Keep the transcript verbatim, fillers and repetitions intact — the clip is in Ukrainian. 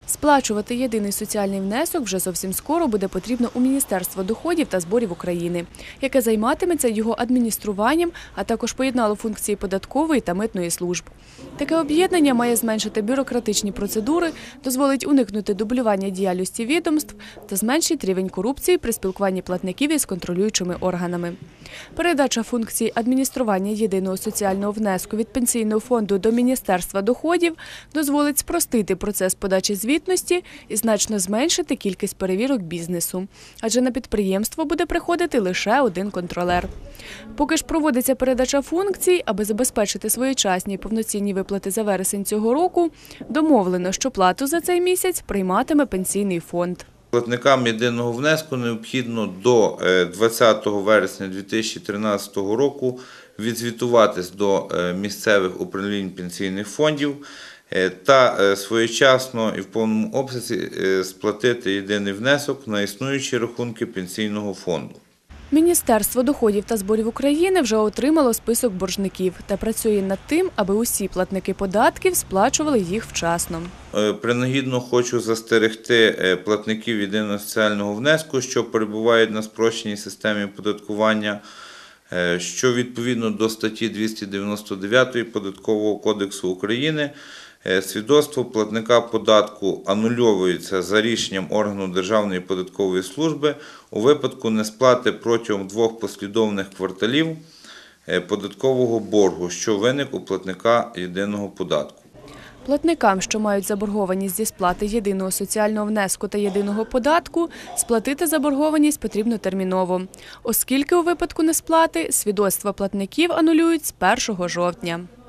Сплачувати єдиний соціальний внесок вже зовсім скоро буде потрібно у Міністерство доходів та зборів України, яке займатиметься його адмініструванням, а також поєднало функції податкової та митної служб. Таке об'єднання має зменшити бюрократичні процедури, дозволить уникнути дублювання діяльності відомств та зменшить рівень корупції при спілкуванні платників із контролюючими органами. Передача функцій адміністрування єдиного соціального внеску від Пенсійного фонду до Міністерства доходів дозволить спростити процес подачі звітності і значно зменшити кількість перевірок бізнесу, адже на підприємство буде приходити лише один контролер. Поки ж проводиться передача функцій, аби забезпечити своєчасні і повноцінні виплати за вересень цього року, домовлено, що плату за цей місяць прийматиме Пенсійний фонд. Платникам єдиного внеску необхідно до двадцятого вересня дві тисячі тринадцятого року відзвітуватись до місцевих управлінь пенсійних фондів та своєчасно і в повному обсязі сплатити єдиний внесок на існуючі рахунки Пенсійного фонду. Міністерство доходів та зборів України вже отримало список боржників та працює над тим, аби усі платники податків сплачували їх вчасно. Принагідно хочу застерегти платників єдиного соціального внеску, що перебувають на спрощеній системі оподаткування, що відповідно до статті двісті дев'яносто дев'ять Податкового кодексу України свідоцтво платника податку анульовується за рішенням органу Державної податкової служби у випадку несплати протягом двох послідовних кварталів податкового боргу, що виник у платника єдиного податку. Платникам, що мають заборгованість зі сплати єдиного соціального внеску та єдиного податку, сплатити заборгованість потрібно терміново, оскільки у випадку несплати свідоцтва платників анулюють з першого жовтня.